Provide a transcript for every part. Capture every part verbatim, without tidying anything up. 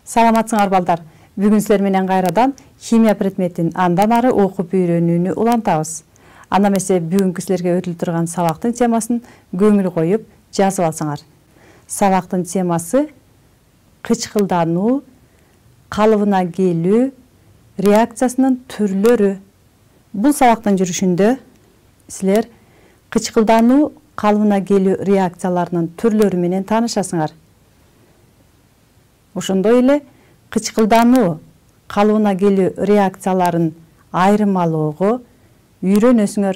Саламатсыңар балдар. Бүгүн силер менен кайрадан химия предметин андан ары окуп үйрөнүүнү улантабыз. Анда эмесе бүгүнкү силерге өтүлүп турган сабактын темасын көңүл коюп жазып алсаңар. Сабактын темасы кычкылдануу, калыбына келүү, реакциясынын түрлөрү. Бул сабактын жүрүшүндө силер кычкылдануу, калыбына келүү реакцияларынын түрлөрү менен таанышасыңар. Ошондой эле кычкылдануу, калыбына келүү реакцияларын айырмалоого үйрөнөсүңөр.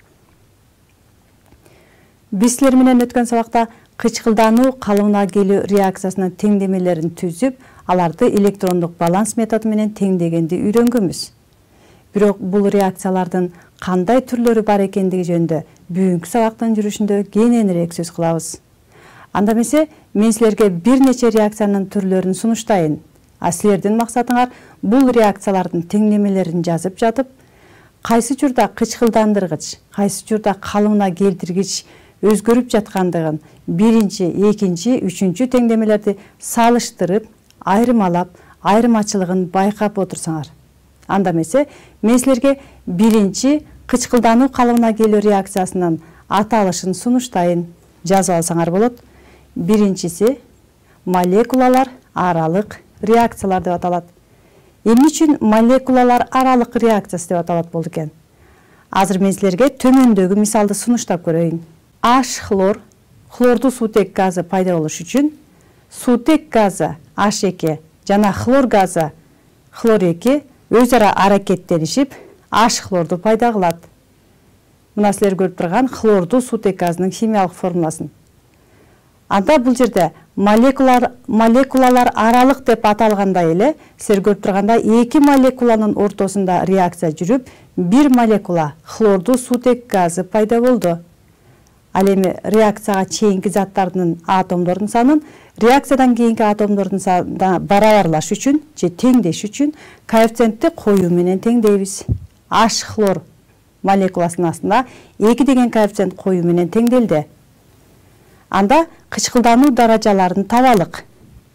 Биз силер менен өткөн сабакта кычкылдануу, калыбына келүү реакциясынын теңдемелерин түзүп, аларды электрондук баланс методу менен теңдегенди үйрөнгөнбүз. Бирок бул реакциялардын кандай түрлөрү бар экендиги жөнүндө бүгүнкү сабактын жүрүшүндө кененирээк сөз кылабыз. Анда эмесе мен силерге бир нече реакциянын түрлөрүн сунуштайын. А силердин максатыңар бул реакциялардын теңдемелерин жазып жатып, кайсы учурда кычкылдандыргыч, кайсы учурда калыбына келтиргич өзгөрүп жаткандыгын биринчи, экинчи, үчүнчү теңдемелерди салыштырып, айырмалап, айырмачылыгын байкап отурсаңар. Анда эмесе мен силерге биринчи кычкылдануу, калыбына келүү реакциясынын аталышын сунуштайын. Жазып алсаңар болот. Биринчиси молекулалар аралык реакциялар деп аталат. Эмне үчүн молекулалар аралык реакциясы деп аталат болду экен? Азыр мен силерге төмөндөгү мисалды сунуштап көрөйүн. H хлор, хлордуу суутек газы пайда болуш үчүн суутек газы H эки жана хлор газы хлор эки өз ара аракеттенишип H хлорду пайда кылат. Мына силер көрүп турган хлордуу суутек газынын химиялык формуласын. Анда бул жерде молекулалар молекулалар аралык деп аталгандай эле, силер көрүп тургандай эки молекуланын ортосунда реакция жүрүп, бир молекула хлордуу суутек газы пайда болду. Ал эми реакцияга чейинки заттардын атомдордун санын реакциядан кийинки атомдордун санына барабарлаш үчүн же теңдеш үчүн коэффициентти коюу менен теңдейбиз. H хлор молекуласынын астына эки деген коэффициент коюу менен теңделди. Анда кычкылдануу даражаларын табалык.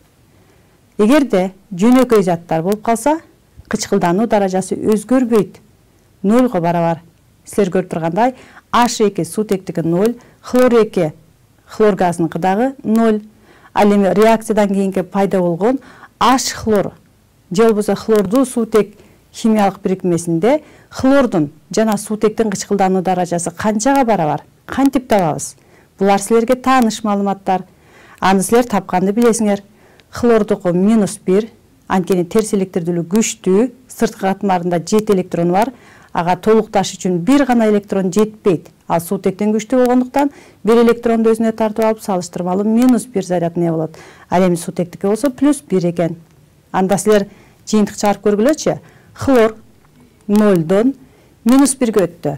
Эгерде жөнөкөй заттар болуп калса, кычкылдануу даражасы өзгөрбөйт. нольго барабар. Силер көрүп тургандай H эки суутектиги ноль, хлор эки хлор газыныкы дагы ноль. Ал эми реакциядан кийинки пайда болгон H хлор же болбосо хлордуу суутек химиялык бирикмесинде хлордун жана суутектин кычкылдануу даражасы канчага барабар? Кантип табабыз? Булар силерге тааныш маалыматтар. Аны силер тапканды билесиңер. Хлордуку минус бир, анткени терс электирдүүлүгү күчтүү, сырткы катмарында жети электрону бар. Ага толукташ үчүн бир гана электрон жетпейт. Ал суутектен күчтүү болгондуктан бир электронду өзүнө тартып алып салыштырмалуу минус бир заряд не болот. Ал эми суутектики болсо плюс бир экен. Анда силер жыйынтык чыгарып көргүлөчү. Хлор нольдон минус бирге өттү.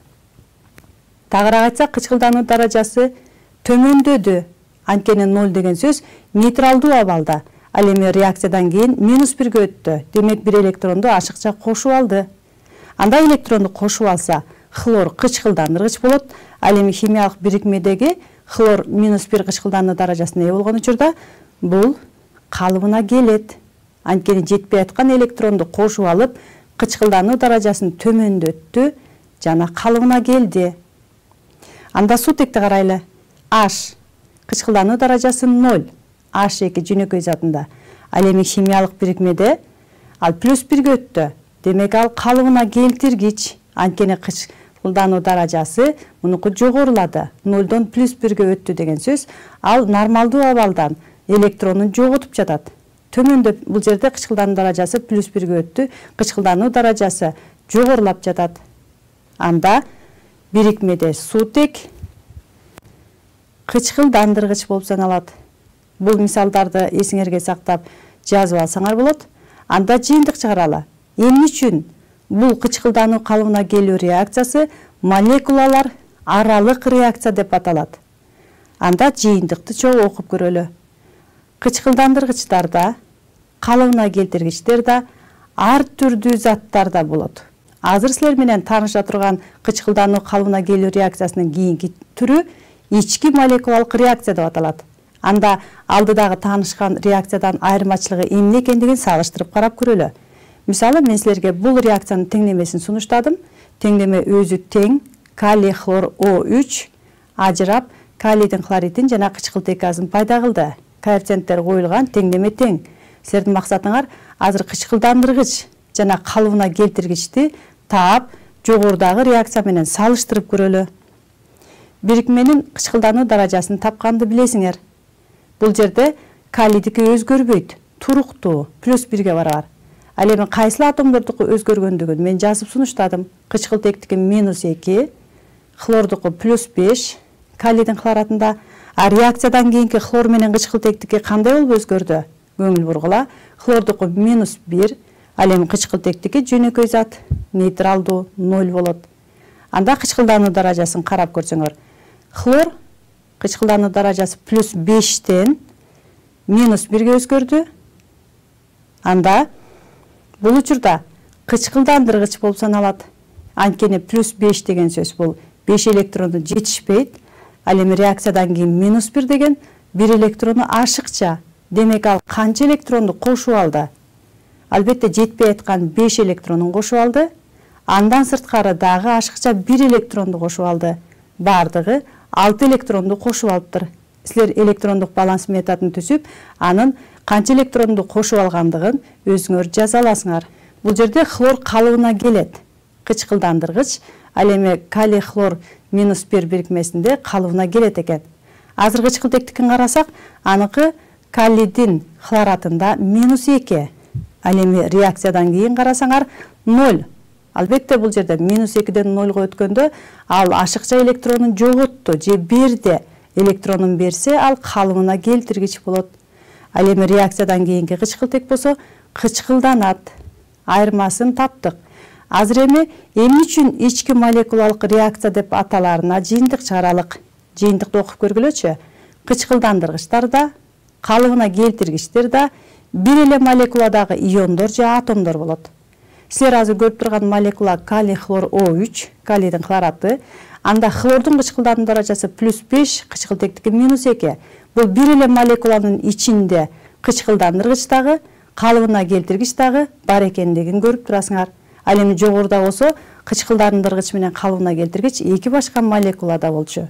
Тагыраак айтсак, кычкылдануу даражасы төмөндөдү. Анткени ноль деген сөз нейтралдуу абалда. Ал эми реакциядан кийин минус бирге өттү. Демек бир электронду ашыкча кошуп алды. Анда электронду кошуп алса, хлор кычкылдандыргыч болот. Ал эми химиялык бирикмедеги хлор минус бир кычкылдануу даражасына ээ болгон учурда бул калыбына келет. Анткени жетпей аткан электронду кошуп алып, кычкылдануу даражасын төмөндөттү жана калыбына келди. Анда суутекти карайлы. H кычкылдануу даражасы ноль, H эки жөнөкөй затында. Ал эми химиялык бирикмеде ал плюс бирге өттү. Демек ал калыбына келтиргич. Анткени кычкылдануу даражасы мунуку жогорулады. нольдон плюс бирге өттү деген сөз, ал нормалдуу абалдан электронун жоготуп жатат. Төмөндө бул жерде кычкылдануу даражасы плюс бирге өттү, кычкылдануу даражасы жогорулап жатат. Анда бирикмеде суутек кычкылдандыргыч болуп саналат. Бул мисалдарды эсиңерге сактап жазып алсаңар болот. Анда жыйынтык чыгаралы. Эмне үчүн бул кычкылдануу, калыбына келүү реакциясы молекулалар аралык реакция деп аталат? Анда жыйынтыкты чогуу окуп көрөлү. Кычкылдандыргычтарда, калыбына келтиргичтерде ар түрдүү заттарда болот. Азыр силер менен тааныша турган кычкылдануу, калыбына келүү реакциясынын кийинки түрү ички молекулалык реакция деп аталат. Анда алдыдагы таанышкан реакциядан айырмачылыгы эмне экендигин салыштырып карап көрөлү. Мисалы, мен силерге бул реакциянын теңдемесин сунуштадым. Теңдеме өзү тең калий хлор О үч ажырап калийдин хлоридин жана кычкылтек газын пайда кылды. Коэффициенттер коюлган, теңдеме тең. Силердин максатыңар азыр кычкылдандыргыч жана калыбына келтиргичти таап, жогорудагы реакция менен салыштырып көрөлү. Бирикменин кычкылдануу даражасын тапканды билесиңер. Бул жерде калийдики өзгөрбөйт, туруктуу, плюс бирге барабар. Ал эми кайсыл атомдордуку өзгөргөндүгүн мен жазып сунуштадым. Кычкылтектики минус эки, хлордуку плюс беш, калийдин хлоратында. А реакциядан кийинки хлор менен кычкылтектики кандай болуп өзгөрдү? Көңүл бургула. Хлордуку минус бир, ал эми кычкылтектики жөнөкөй зат, нейтралдуу, ноль болот. Анда кычкылдануу даражасын карап көрсөңөр. Хлор кычкылдануу даражасы плюс бештен минус бирге өзгөрдү. Анда бул учурда кычкылдандыргыч болуп саналат. Анткени плюс беш деген сөз бул беш электрону жетишпейт. Ал эми реакциядан кийин минус бир деген бир электрону ашыкча. Демек ал канча электронду кошуп алды? Албетте жетпей аткан беш электронун кошуп алды. Андан сырткары дагы ашыкча бир электронду кошуп алды. Бардыгы алты электронду кошуп алыптыр. Силер электрондук баланс методун түзүп, анын канча электронду кошуп алгандыгын өзүңөр жаза аласыңар. Бул жерде хлор калыбына келет. Кычкылдандыргыч, ал эми калий хлор минус бир бирикмесинде калыбына келет экен. Азыр кычкылтектикин карасак, аныкы калийдин хлоратында минус эки. Ал эми реакциядан кийин карасаңар ноль. Албетте бул жерде минус экиден нольго өткөндө ал ашыкча электронун жоготту же берди. Электронун берсе, ал калыбына келтиргич болот. Ал эми реакциядан кийинки кычкылтек болсо кычкылданат. Айырмасын таптык. Азыр эми эмне үчүн ички молекулалык реакция деп аталарына жыйынтык чыгаралык. Жыйынтыкты окуп көргүлөчү. Кычкылдандыргычтар да, калыбына келтиргичтер да бир эле молекуладагы иондор же атомдор болот. Силер азыр көрүп турган молекула калий хлор О үч, калийдин хлораты. Анда хлордун кычкылдануу даражасы плюс беш, кычкылтектики минус эки. Бул бир эле молекуланын ичинде кычкылдандыргыч дагы, калыбына келтиргич дагы бар экендигин көрүп турасыңар. Ал эми жогоруда болсо кычкылдандыргыч менен калыбына келтиргич эки башка молекулада болчу.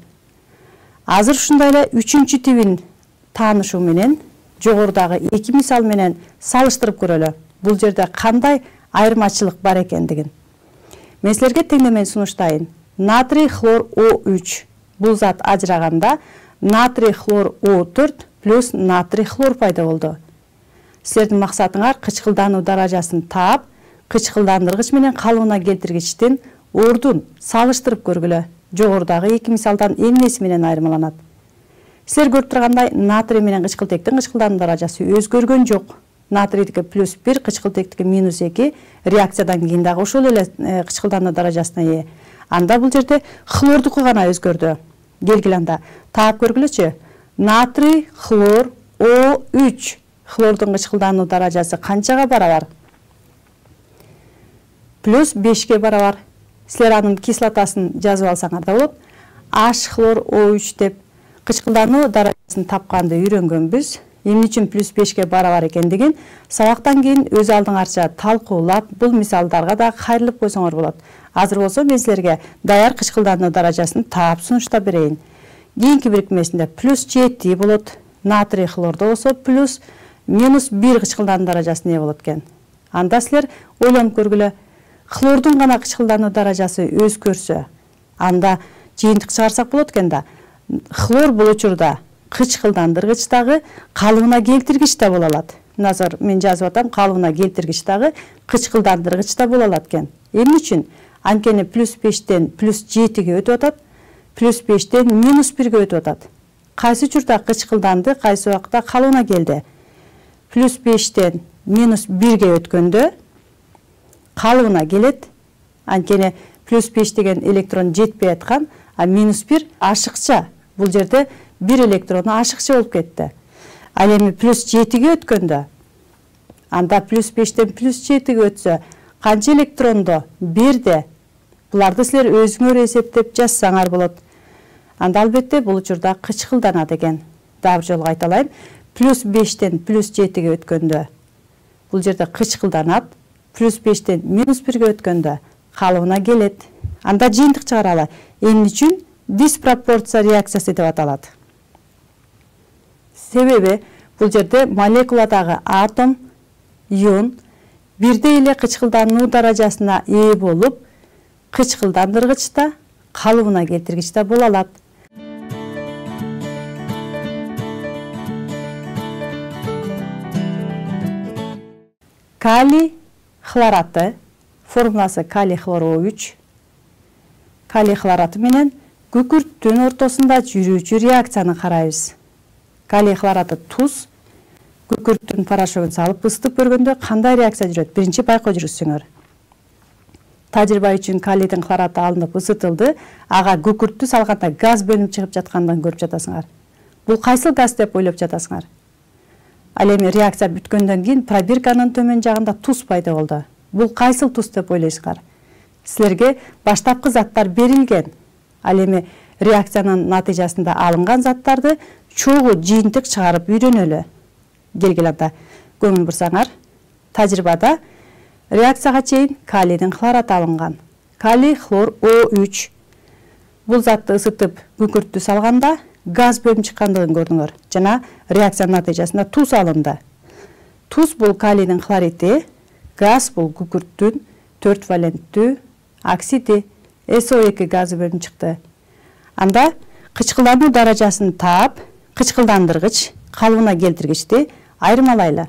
Азыр ушундай эле үчүнчү тибин таанышуу менен жогорудагы эки мисал менен салыштырып көрөлү. Бул жерде кандай айырмачылык бар экендигин. Мен силерге теңдемени сунуштайын. Натрий хлор О үч. Бул зат ажыраганда натрий хлор О төрт плюс натрий хлор пайда болду. Силердин максатыңар кычкылдануу даражасын таап, кычкылдандыргыч менен калыбына келтиргичтин ордун салыштырып көргүлө. Жогорудагы эки мисалдан эмнеси менен айырмаланат? Силер көрүп тургандай, натрий менен кычкылтектин кычкылдануу даражасы өзгөргөн жок. Натрийдики плюс бир, кычкылтектики минус эки, реакциядан кийин дагы ошол эле кычкылдануу даражасына ээ. Анда бул жерде хлордуку гана өзгөрдү. Келгиле анда таап көргүлөчү. Натрий хлор О үч. Хлордун кычкылдануу даражасы канчага барабар? Плюс бешке барабар. Силер анын кислотасын жазып алсаңар да болот. H хлор О үч деп кычкылдануу даражасын тапканды үйрөнгөнбүз. Эмне үчүн плюс бешке барабар экендигин сабактан кийин өз алдыңарча талкуулап, бул мисалдарга да кайрылып койсоңор болот. Азыр болсо мен силерге даяр кычкылдануу даражасын таап сунуштап берейин. Кийинки бирикмесинде плюс жети болот. Натрий хлордо болсо плюс минус бир кычкылдануу даражасына ээ болот экен. Анда силер ойлонуп көргүлө. Хлордун гана кычкылдануу даражасы өзгөрсө, анда жыйынтык чыгарсак болот экен да. Хлор бул учурда кычкылдандыргыч дагы, калыбына келтиргич да боло алат. Назар, мен жазып атам, калыбына келтиргич дагы, кычкылдандыргыч да боло алат экен. Эмне үчүн? Анткени плюс бештен плюс жетиге өтүп атат, плюс бештен минус бирге өтүп атат. Кайсы учурда кычкылданды, кайсы убакта калыбына келди? Плюс бештен минус бирге өткөндө калыбына келет. Анткени плюс беш деген электрон жетпей аткан, а минус бир ашыкча. Бул жерде бир электрону ашыкча болуп кетти. Ал эми плюс жетиге өткөндө, анда плюс бештен плюс жетиге өтсө, канча электронду берди? Буларды силер өзүңөр эсептеп жазсаңар болот. Анда албетте бул учурда кычкылданат экен. Дагы бир жолу кайталайм. Плюс бештен плюс жетиге өткөндө бул жерде кычкылданат. Плюс бештен минус бирге өткөндө калыбына келет. Анда жыйынтык чыгаралы. Эмне үчүн диспропорция реакциясы деп аталат. Себеби бул жерде молекуладагы атом, ион бирдей эле кычкылдануу даражасына ээ болуп, кычкылдандыргычта, калыбына келтиргичте боло алат. Калий хлораты, формуласы калий хлор О үч. Калий хлораты менен күкүрттүн ортосунда жүрүүчү реакцияны карайбыз. Калий хлораты туз, күкүрттүн порошогун салып ысытып көргөндө кандай реакция жүрөт? Биринчи байкоо жүргүзсөңөр. Тажрыйба үчүн калийдин хлораты алынып ысытылды, ага күкүрттү салганда газ бөлүнүп чыгып жаткандыгын көрүп жатасыңар. Бул кайсыл газ деп ойлоп жатасыңар? Ал эми реакция бүткөндөн кийин пробирканын төмөн жагында туз пайда болду. Бул кайсыл туз деп ойлойсуңар? Силерге баштапкы заттар берилген. Ал эми реакциянын натыйжасында алынган заттарды чогуу жыйынтык чыгарып үйрөнөлү. Келгиле анда көңүл бурсаңар, тажрыйбада реакцияга чейин калийдин хлораты алынган. Калий хлор О үч. Бул затты ысытып күкүрттү салганда газ бөлүнүп чыккандыгын көрдүңөр. Жана реакциянын натыйжасында туз алынды. Туз бул калийдин хлорити, газ бул күкүрттүн төрт валенттүү оксиди эс о эки газы бөлүнүп чыкты. Анда кычкылдануу даражасын таап, кычкылдандыргыч, калыбына келтиргичти айырмалайлы.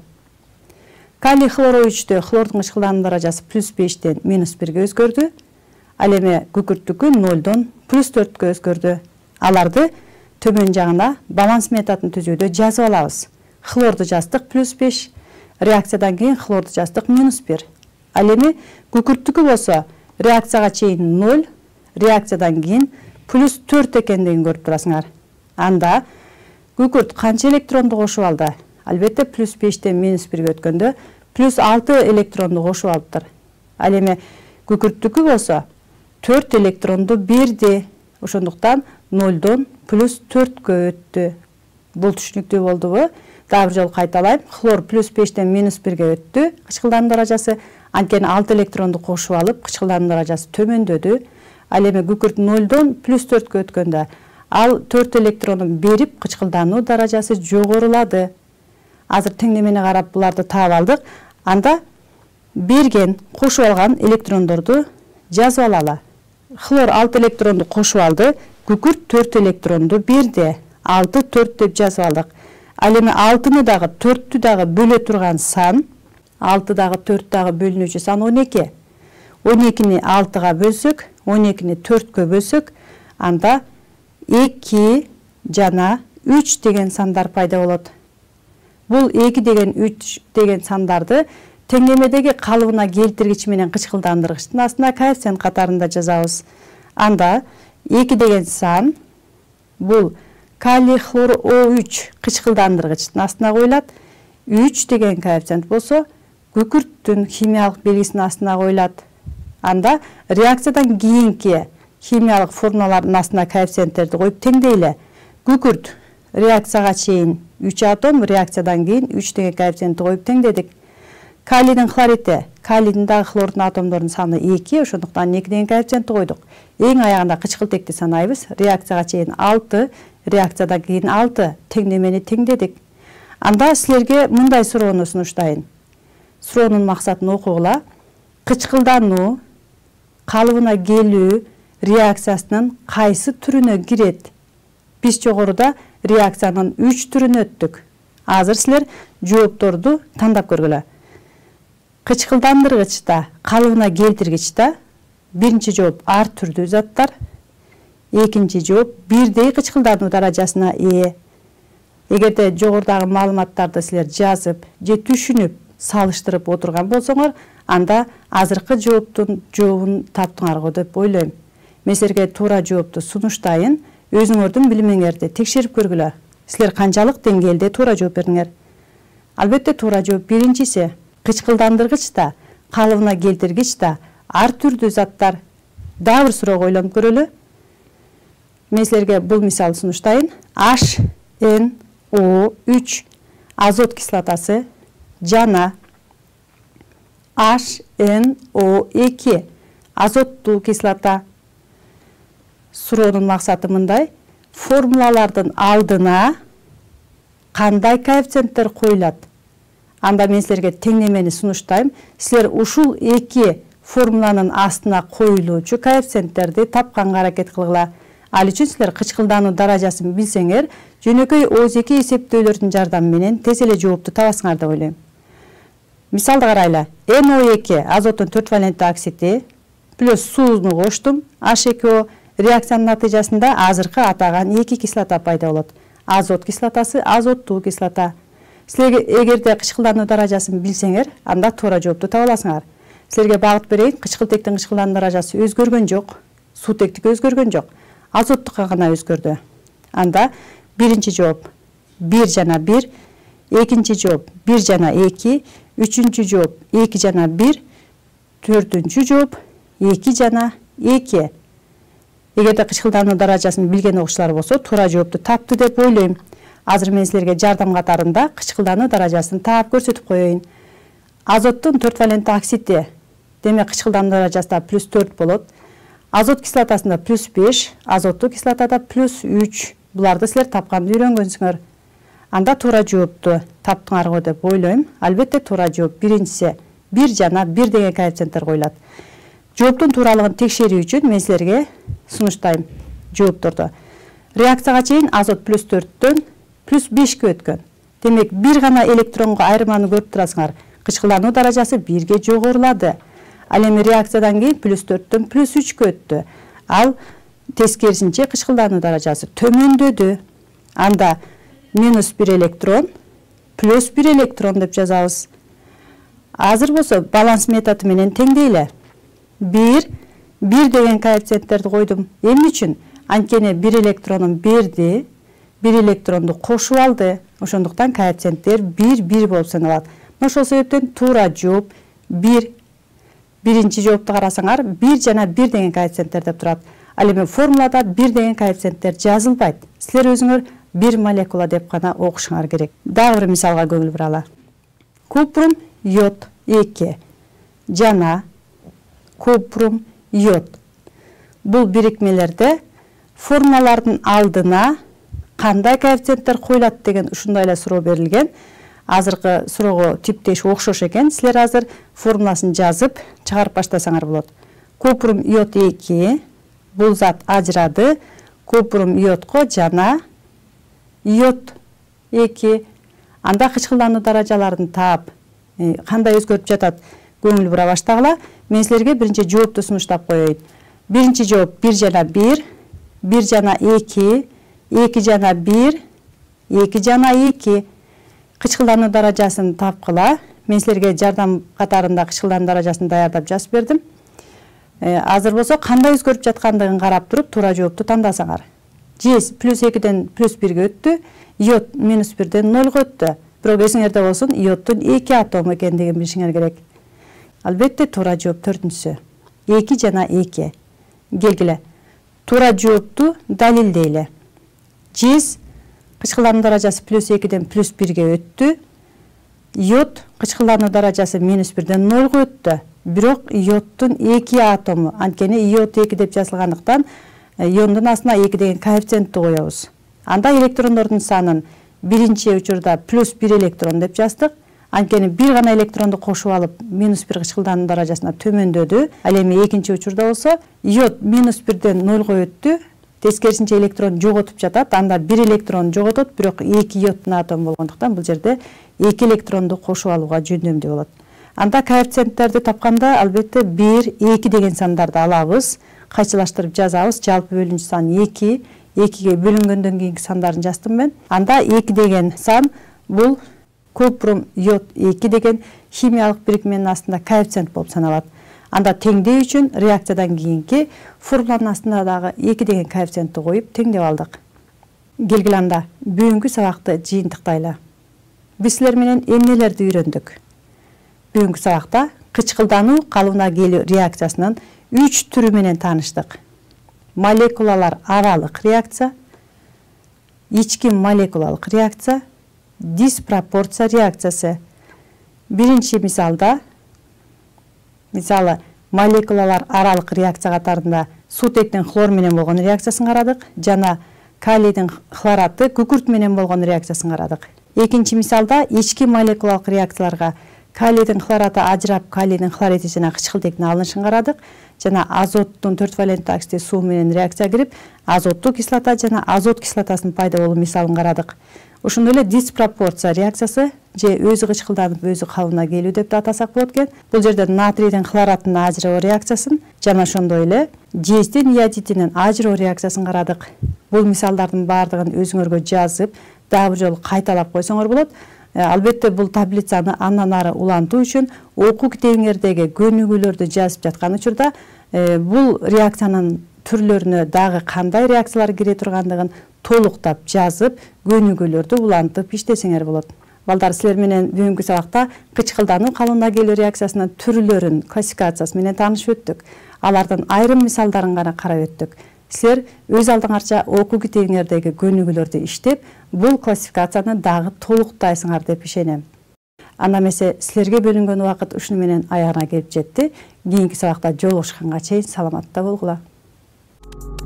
Калий хлор О үчтө хлордун кычкылдануу даражасы плюс бештен минус бирге өзгөрдү. Ал эми күкүрттүкү нолдон плюс төрткө өзгөрдү. Аларды төмөн жагына баланс методун түзүүдө жазып алабыз. Хлорду жаздык плюс беш, реакциядан кийин хлорду жаздык минус бир. Ал эми күкүрттүкү болсо реакцияга чейин ноль, реакциядан кийин плюс төрт экендигин көрүп турасыңар. Анда күкүрт канча электронду кошуп алды? Албетте плюс бештен минус бирге өткөндө плюс алты электронду кошуп алыптыр. Ал эми күкүрттүкү болсо төрт электронду берди. Ошондуктан нолдон плюс төрткө өттү. Бул түшүнүктүү болдубу? Дагы бир жолу кайталайм. Хлор плюс бештен минус бирге өттү. Кычкылдануу даражасы анткени алты электронду кошуп алып, кычкылдануу даражасы төмөндөдү. Ал эми күкүрт нолдон плюс төрткө өткөндө ал төрт электронун берип, кычкылдануу даражасы жогорулады. Азыр теңдемени карап буларды таап алдык. Анда берген, кошуп алган электрондорду жазып алалы. Хлор алты электронду кошуп алды, күкүрт төрт электронду берди. алты төрт деп жазып алдык. Ал эми алтыны дагы төрттү дагы бөлө турган сан, алты дагы төрт дагы бөлүнүүчү сан он эки. он экини алтыга бөлсөк, он экини төрткө бөлсөк, анда эки жана үч деген сандар пайда болот. Бул эки деген үч деген сандарды теңдемедеги калыбына келтиргич менен кычкылдандыргычтын астына коэффициент катарында жазабыз. Анда эки деген сан бул калий хлор О үч кычкылдандыргычтын астына коюлат. үч деген коэффициент болсо күкүрттүн химиялык белгисинин астына коюлат. Анда реакциядан кийинки химиялык формулалардын астына коэффициенттерди коюп теңдейле. Күкүрт реакцияга чейин үч атом, реакциядан кийин үч деген коэффициентти коюп теңдедик. Калийдин хлорити, калийдин дагы хлордун атомдорунун саны эки, ошондуктан эки деген коэффициентти койдук. Эң аягында кычкылтекти санайбыз. Реакцияга чейин алты, реакциядан кийин алты, теңдемени теңдедик. Анда силерге мындай суроону сунуштайын. Суроонун максатын окугула. Кычкылдануу, калыбына келүү реакциясынын кайсы түрүнө кирет? Биз жогоруда реакциянын үч түрүн өттүк. Азыр силер жоопторду тандап көргүлө. Кычкылдандыргычта, калыбына келтиргичте биринчи жооп ар түрдүү заттар, экинчи жооп бирдей кычкылдануу даражасына ээ. Эгерде жогорудагы маалыматтарды силер жазып же түшүнүп, салыштырып отурган болсоңор, анда азыркы жооптун жообун таптыңар го деп ойлойм. Мен силерге туура жоопту сунуштайын, өзүңөрдүн билимиңерди текшерип көргүлө. Силер канчалык деңгээлде туура жооп бердиңер? Албетте туура жооп биринчиси. Кычкылдандыргычта, калыбына келтиргичте ар түрдүү заттар. Дагы бир суроо ойлонуп көрөлү. Мен силерге бул мисал сунуштайын. H N О үч азот кислотасы жана H N O эки азоттуу кислота. Суроонун максаты мындай: формулалардын алдына кандай коэффициенттер коюлат? Анда мен силерге теңдемени сунуштайм. Силер ушул эки формуланын астына коюлуучу коэффициенттерди тапканга аракет кылгыла. Ал үчүн силер кычкылдануу даражасын билсеңер, жөнөкөй ооз эки эсептөөлөрдүн жардамы менен тез эле жоопту табасыңар деп ойлойм. Мисалды карайлы. Н О эки азоттун төрт валентті оксиди плюс сууну коштум. H эки O реакциянын натыйжасында азыркы атаган эки кислота пайда болот. Азот кислотасы, азоттуу кислота. Силерге эгерде кычкылдануу даражасын билсеңер, анда туура жоопту таба аласыңар. Силерге багыт берейин. Кычкылтектин кычкылдануу даражасы өзгөргөн жок, суутектики өзгөргөн жок. Азоттукка гана өзгөрдү. Анда биринчи жооп бир жана бир, экинчи жооп бир жана эки, үчүнчү жооп эки жана бир, төртүнчү жооп эки жана эки. Эгерде кычкылдануу даражасын билген окуучулар болсо, туура жоопту тапты деп ойлойм. Азыр мен силерге жардам катарында кычкылдануу даражасын таап көрсөтүп коеюн. Азоттун төрт валентті оксиди, демек кычкылдануу даражасында плюс төрт болот. Азот кислотасында плюс беш, азоттуу кислотада плюс үч. Буларды силер тапканды үйрөнгөнсүңөр. Анда туура жоопту таптыңар го деп ойлойм. Албетте туура жооп биринчиси бир жана бир деген коэффициенттер коюлат. Жооптун тууралыгын текшерүү үчүн мен силерге сунуштайм жоопторду. Реакцияга чейин азот плюс төрттөн плюс бешке өткөн. Демек бир гана электронго айырманы көрүп турасыңар. Кычкылдануу даражасы бирге жогорулады. Ал эми реакциядан кийин плюс төрттөн плюс үчкө өттү. Ал тескерисинче кычкылдануу даражасы төмөндөдү. Анда минус бир электрон, плюс бир электрон деп жазабыз. Азыр болсо баланс методу менен теңдейле. бир, бир деген коэффициенттерди койдум. Эмне үчүн? Анткени бир электронун берди, бир электронду кошуп алды. Ошондуктан коэффициенттер бир, бир болуп саналат. Ошол себептен туура жооп бир. Биринчи жоопту карасаңар, бир жана бир деген коэффициенттер деп турат. Ал эми формулада бир деген коэффициенттер жазылбайт. Силер өзүңөр бир молекула деп гана окушуңар керек. Дагы бир мисалга көңүл буралы. Купрум йод эки жана купрум йод. Бул бирикмелерде формулалардын алдына кандай коэффициенттер коюлат деген ушундай эле суроо берилген. Азыркы суроого типтеш окшош экен. Силер азыр формуласын жазып чыгарып баштасаңар болот. Купрум йод эки, бул зат ажырады. Купрум йодко жана йод эки. Анда кычкылдануу даражаларын таап, кандай өзгөрүп жатат көңүл бура баштагыла. Мен силерге биринчи жоопту сунуштап коеюн. Биринчи жооп бир жана бир, бир жана эки, эки жана бир, эки жана эки. Кычкылдануу даражасын тапкыла. Мен силерге жардам катарында кычкылдануу даражасын даярдап жазып бердим. Э, азыр болсо кандай өзгөрүп жаткандыгын карап туруп туура жоопту тандасаңар. Жез плюс экиден плюс бирге өттү, йод минус бирден нолго өттү. Бирок эсиңерде болсун, йоддун эки атому экендигин билишиңер керек. Албетте туура жооп төртүнчүсү. эки жана эки. Келгиле. Туура жоопту далилдейле. Жез кычкылдануу даражасы плюс экиден плюс бирге өттү. Йод кычкылдануу даражасы минус бирден нолго өттү. Бирок йоддун эки атому, анткени йод эки деп жазылгандыктан йоддун астына эки деген коэффициентти коебуз. Анда электрондордун санын биринчи учурда плюс бир электрон деп жаздык. Анткени бир гана электронду кошуп алып, минус бир кычкылдануу даражасына төмөндөдү. Ал эми экинчи учурда болсо, йод минус бирден нолго өттү. Тескерисинче электрон жоготуп жатат. Анда бир электрон жоготот, бирок эки йоддун атому болгондуктан бул жерде эки электронду кошуп алууга жөндөмдүү болот. Анда коэффициенттерди тапканда албетте бир, эки деген сандарды алабыз, кайчылаштырып жазабыз. Жалпы бөлүнчү сан эки, экиге бөлүнгөндөн кийинки сандарын жаздым мен. Анда эки деген сан бул купрум йод эки деген химиялык бирикменин астында коэффициент болуп саналат. Анда теңдөө үчүн реакциядан кийинки формуланын астына дагы эки деген коэффициентти коюп теңдеп алдык. Келгиле анда бүгүнкү сабакты жыйынтыктайлы. Биз силер менен эмнелерди үйрөндүк? Бүгүнкү сабакта кычкылдануу калыбына келүү реакциясынын үч түрү менен тааныштык. Молекулалар аралык реакция, ички молекулалык реакция диспропорция реакциясы. Биринчи мисалда, мисалы молекулалар аралык реакция катарында сутектин хлор менен болгон реакциясын карадык жана калийдин хлораты күкүрт менен болгон реакциясын карадык. Экинчи мисалда ички молекулалык реакцияларга калийдин хлораты ажырап калийдин хлориди жана кычкылтектин алынышын карадык жана азоттун төрт валенттүү оксиди суу менен реакция кирип азоттуу кислота жана азот кислотасынын пайда болуу мисалын карадык. Ошондой эле диспропорция реакциясы же өзү кычкылданып өзү калыбына келүү деп да атасак болот экен. Бул жерде натрийдин хлоратынын ажыроо реакциясын жана ошондой эле жездин иодидинин ажыроо реакциясын карадык. Бул мисалдардын баардыгын өзүңөргө жазып, дагы бир жолу кайталап койсоңор болот. Албетте бул таблицаны андан ары улантуу үчүн окуу китебиңердеги көнүгүүлөрдү жазып жаткан учурда бул реакциянын түрлөрүнө дагы кандай реакциялар кире тургандыгын толуктап жазып, көнүгүүлөрдү улантып иштесеңер болот. Балдар, силер менен бүгүнкү сабакта кычкылдануу калыбына келүү реакциясынын түрлөрүн, классификациясы менен таанышып өттүк. Алардын айрым мисалдарын гана карап өттүк. Силер өз алдыңарча окуу китебиңердеги көнүгүүлөрдү иштеп, бул классификацияны дагы толуктайсыңар деп ишенем. Анда эмесе силерге бөлүнгөн убакыт ушуну менен аягына келип жетти. Кийинки сабакта жолугушканга чейин саламатта болгула.